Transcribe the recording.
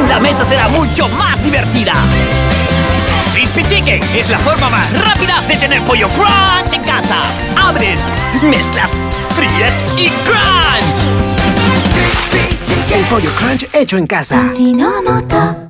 la mesa será mucho más divertida. Crispy Chicken es la forma más rápida de tener pollo crunch en casa. Abres, mezclas, fríes y crunch. El pollo crunch hecho en casa.